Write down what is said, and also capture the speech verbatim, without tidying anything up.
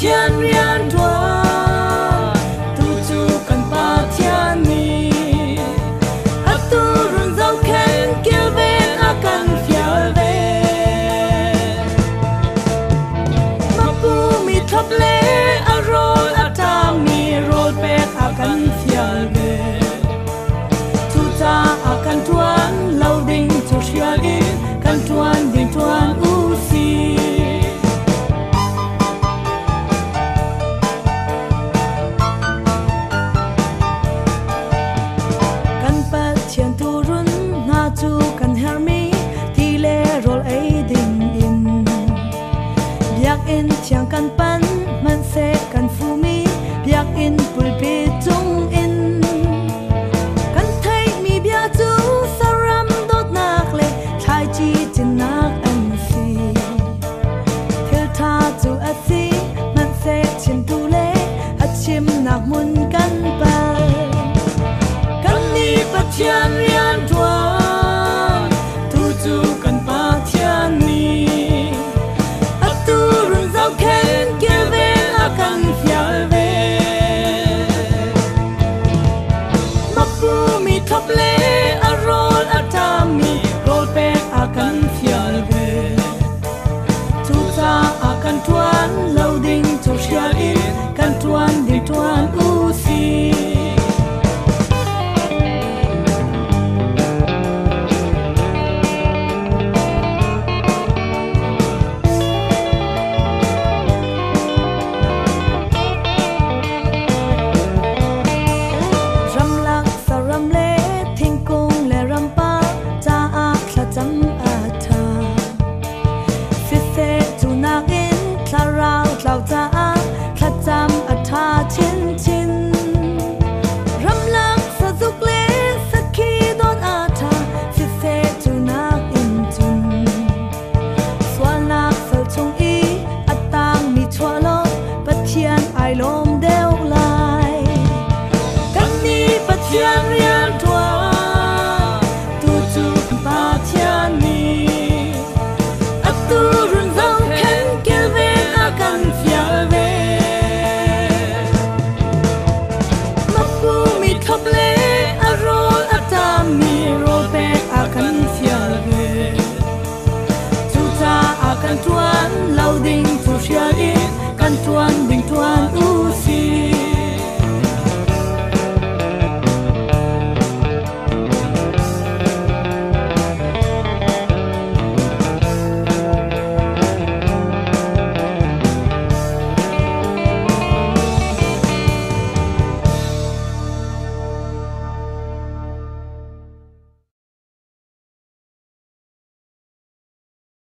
thiên rian thua tu chu kan pa thiên ni a tu run dâu khen kêu về a kan fial về ma pu mi thop le a roll a ta mi roll back a kan fial về tu ta a kan tuan lâu ding tu fial in kan tuan ding tuan u si kan her mi ti le rol ai ding in biak in chiang kan pan man se kan fu mi biak in pul pi tung in kan thai mi bia tu saram dot nak le thai chi chin nak an si thil tha tu a si man se chin tu le a chim nak mun kan pa kan ni pa chian rian thua tu kan pa thiên ni a tu run dâu khen kêu về a kan fial về ma pu mi thop le a roll a ta mi roll back a kan fial về tu ta a kan tuan lâu ding to fial in kan tuan ding tuan u si ta